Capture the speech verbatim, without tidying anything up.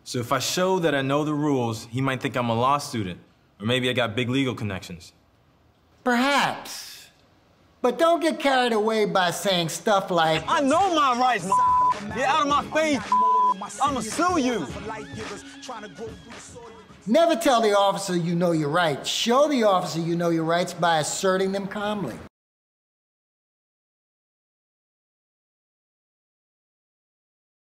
So if I show that I know the rules, he might think I'm a law student. Or maybe I got big legal connections. Perhaps. But don't get carried away by saying stuff like, I know my rights, ma. Get out of my face. I'ma sue you. Never tell the officer you know your rights. Show the officer you know your rights by asserting them calmly.